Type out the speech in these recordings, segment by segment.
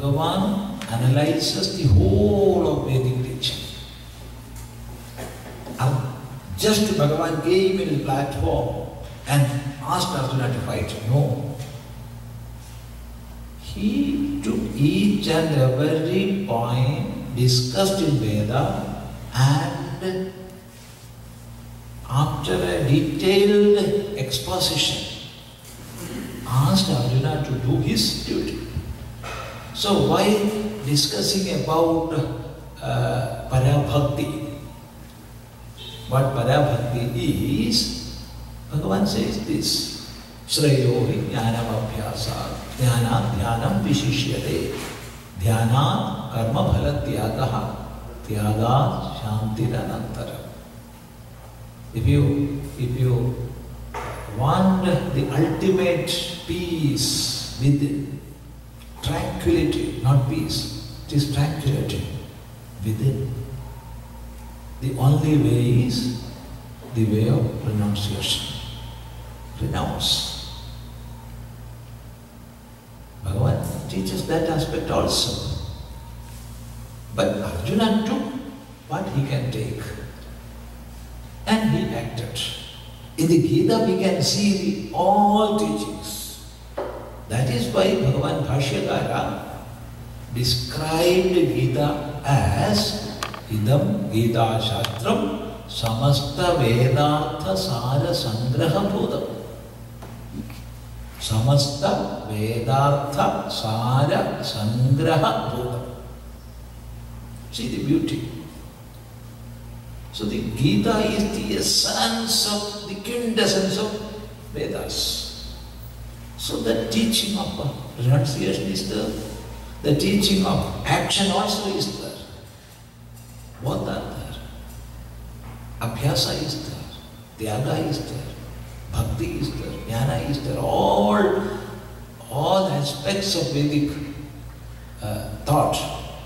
Bhagavan analyzes the whole of Vedic teaching. Just Bhagavan came in his platform and asked Arjuna to fight. No. He took each and every point discussed in Veda and after a detailed exposition asked Arjuna to do his duty. So while discussing about Parabhakti, what Parabhakti is, Bhagavan says this: Shreyo hi jnanam abhyasa, jnanam dhyanam vishishyate, dhyanam karma bhala tyagaha, tyaga shantiranantara. If you want the ultimate peace within, tranquility, not peace, it is tranquility within. The only way is the way of renunciation. Renounce. Bhagavan teaches that aspect also. But Arjuna took what he can take and he acted. In the Gita we can see all teachings. That is why Bhagavan Bhashyakara described Gita as Idam Gita Shastram Samasta Vedartha Sara Sangraha Bhudam. Samasta Vedartha Sara Sangraha Bhudam. See the beauty. So the Gita is the essence of, the quintessence of Vedas. So the teaching of renunciation is there. The teaching of action also is there. Both are there. Abhyasa is there. Tyaga is there. Bhakti is there. Jnana is there. All aspects of Vedic thought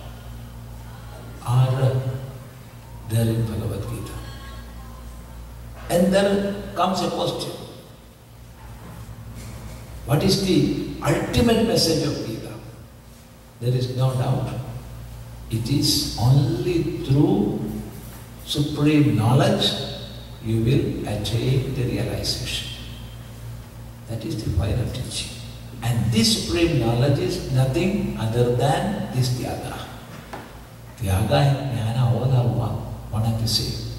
are there in Bhagavad Gita. And then comes a question. What is the ultimate message of Gita? There is no doubt. It is only through supreme knowledge you will attain the realization. That is the final teaching. And this supreme knowledge is nothing other than this Tyaga. Tyaga and Jnana all are one and the same.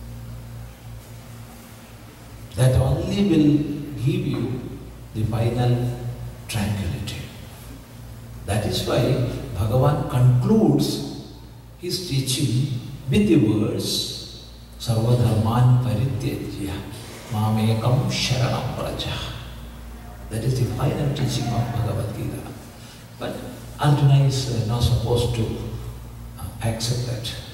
That only will give you the final tranquility. That is why Bhagavan concludes his teaching with the words Sarvadharman Parityajya Mamekam Sharanam Praja. That is the final teaching of Bhagavad Gita. But Arjuna is not supposed to accept that.